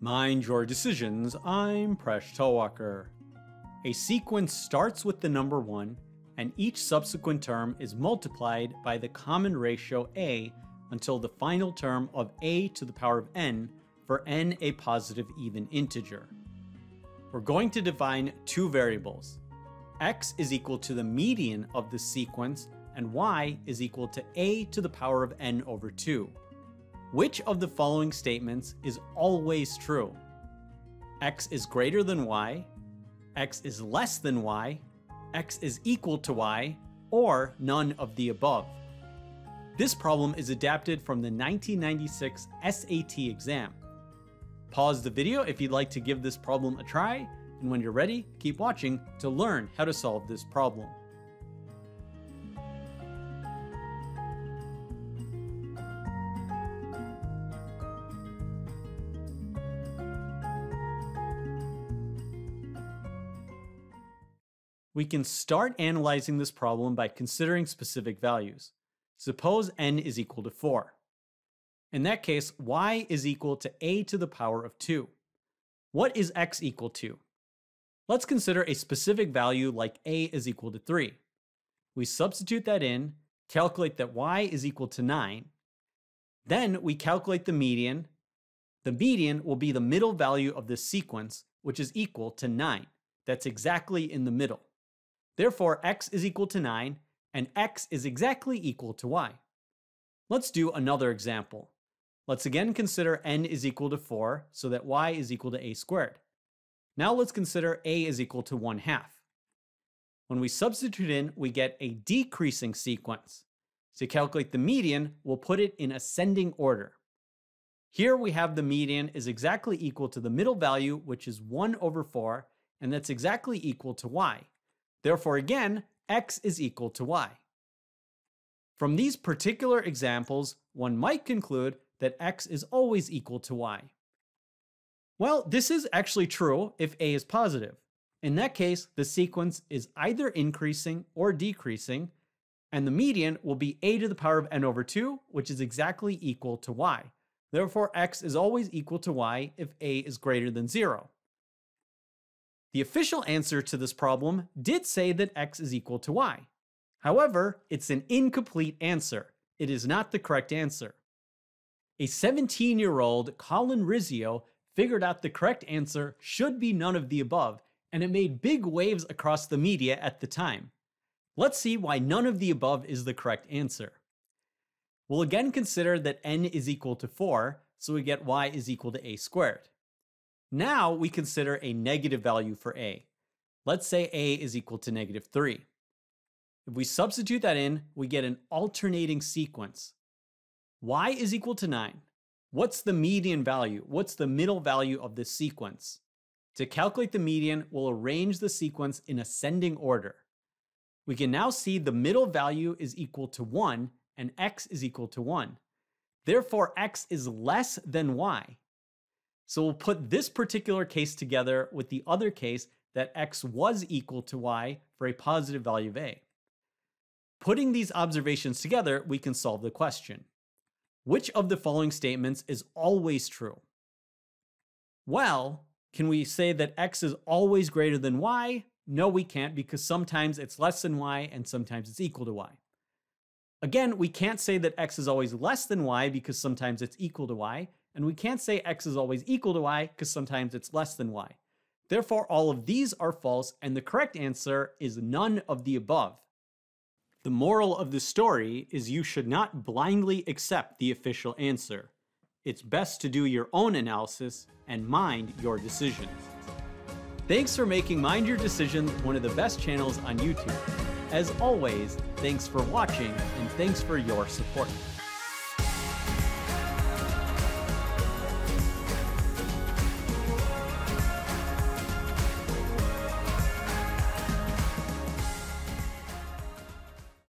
Mind your decisions, I'm Presh Talwalkar. A sequence starts with the number 1, and each subsequent term is multiplied by the common ratio a until the final term of a to the power of n, for n a positive even integer. We're going to define two variables. X is equal to the median of the sequence, and y is equal to a to the power of n over 2. Which of the following statements is always true? X is greater than y, x is less than y, x is equal to y, or none of the above. This problem is adapted from the 1996 S.A.T exam. Pause the video if you'd like to give this problem a try, and when you're ready, keep watching to learn how to solve this problem. We can start analyzing this problem by considering specific values. Suppose n is equal to 4. In that case, y is equal to a to the power of 2. What is x equal to? Let's consider a specific value like a is equal to 3. We substitute that in, calculate that y is equal to 9. Then we calculate the median. The median will be the middle value of this sequence, which is equal to 9. That's exactly in the middle. Therefore, x is equal to 9, and x is exactly equal to y. Let's do another example. Let's again consider n is equal to 4, so that y is equal to a squared. Now let's consider a is equal to 1/2. When we substitute in, we get a decreasing sequence. To calculate the median, we'll put it in ascending order. Here we have the median is exactly equal to the middle value, which is 1 over 4, and that's exactly equal to y. Therefore, again, x is equal to y. From these particular examples, one might conclude that x is always equal to y. Well, this is actually true if a is positive. In that case, the sequence is either increasing or decreasing, and the median will be a to the power of n over 2, which is exactly equal to y. Therefore, x is always equal to y if a is greater than 0. The official answer to this problem did say that x is equal to y. However, it's an incomplete answer. It is not the correct answer. A 17-year-old Colin Rizzio figured out the correct answer should be none of the above, and it made big waves across the media at the time. Let's see why none of the above is the correct answer. We'll again consider that n is equal to 4, so we get y is equal to a squared. Now we consider a negative value for a. Let's say a is equal to -3. If we substitute that in, we get an alternating sequence. Y is equal to 9. What's the median value? What's the middle value of this sequence? To calculate the median, we'll arrange the sequence in ascending order. We can now see the middle value is equal to 1 and x is equal to 1. Therefore, x is less than y. So we'll put this particular case together with the other case that x was equal to y for a positive value of a. Putting these observations together, we can solve the question. Which of the following statements is always true? Well, can we say that x is always greater than y? No, we can't, because sometimes it's less than y and sometimes it's equal to y. Again, we can't say that x is always less than y because sometimes it's equal to y, and we can't say x is always equal to y because sometimes it's less than y. Therefore, all of these are false, and the correct answer is none of the above. The moral of the story is you should not blindly accept the official answer. It's best to do your own analysis and mind your decisions. Thanks for making Mind Your Decisions one of the best channels on YouTube. As always, thanks for watching and thanks for your support.